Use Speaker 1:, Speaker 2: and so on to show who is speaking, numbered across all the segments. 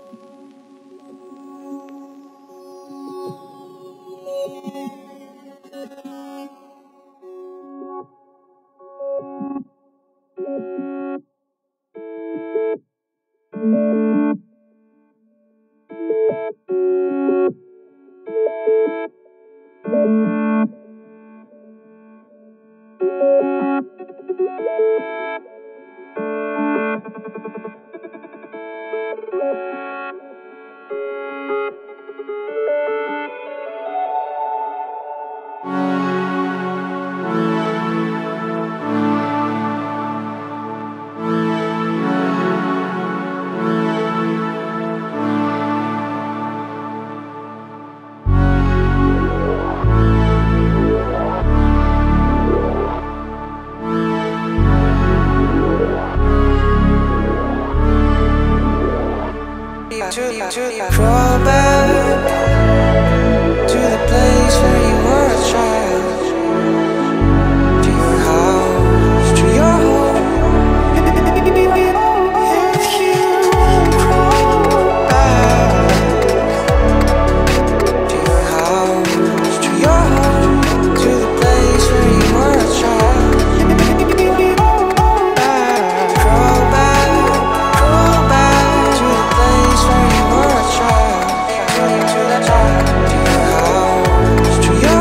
Speaker 1: Crawl back to the place where you were a child, to your house, to your home. If you crawl back to your house, to your home, to the place where you were a child. Crawl back to the place where you were a child, to your house, to your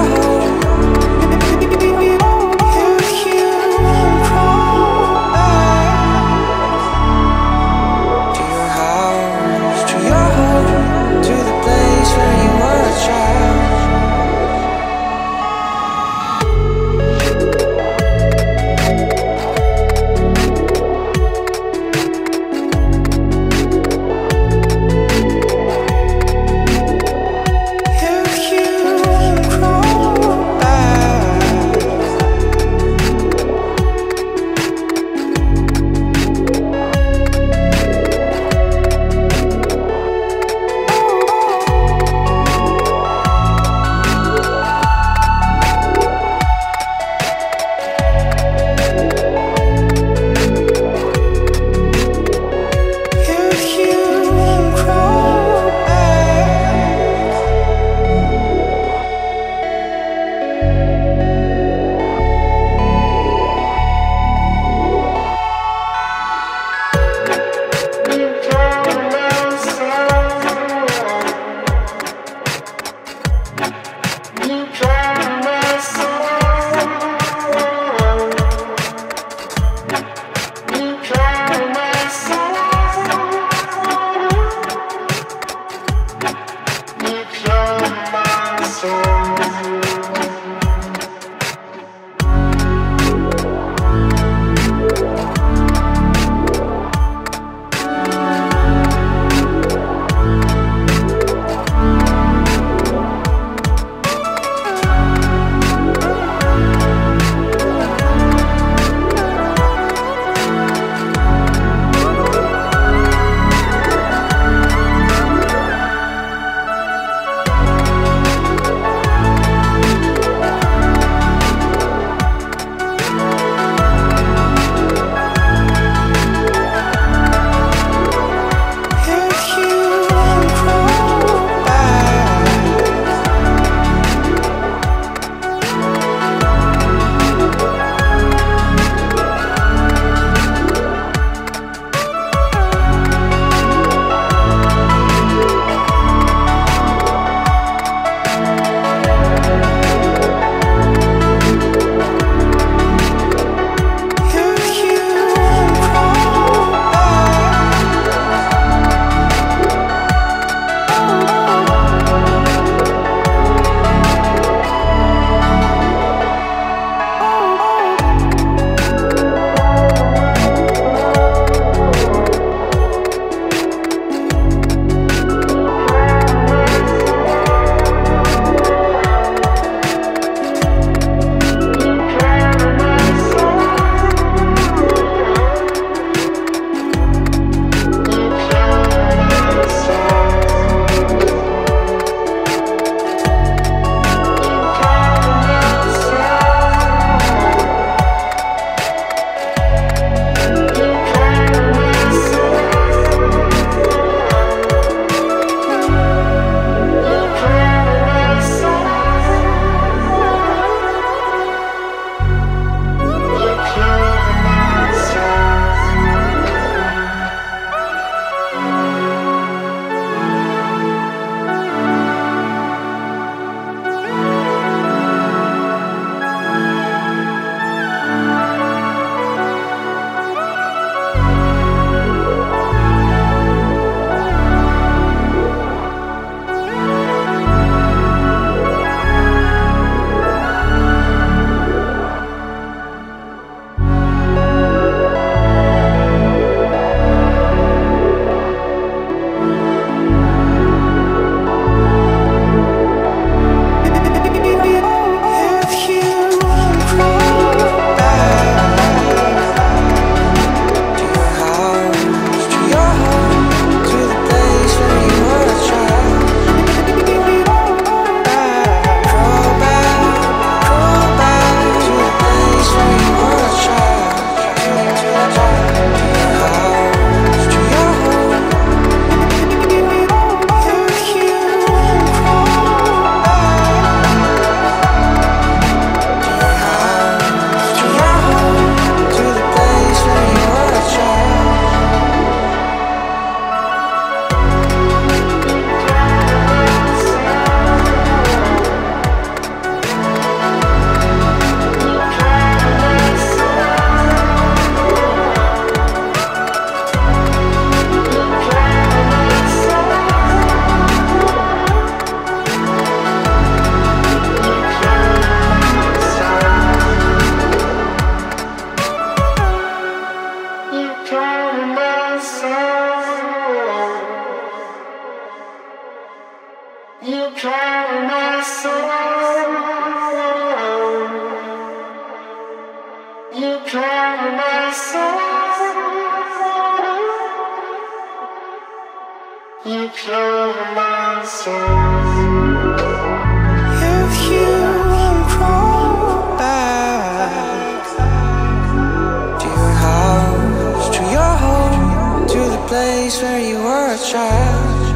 Speaker 1: If you crawl back to your house, to your home, to the place where you were a child,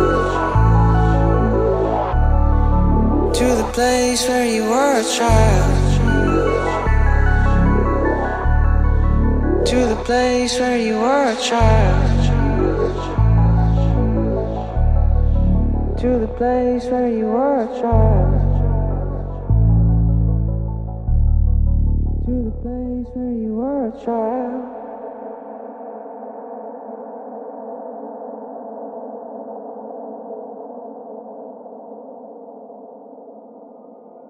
Speaker 1: to the place where you were a child, to the place where you were a child, to the place where you were a child, to the place where you were a child.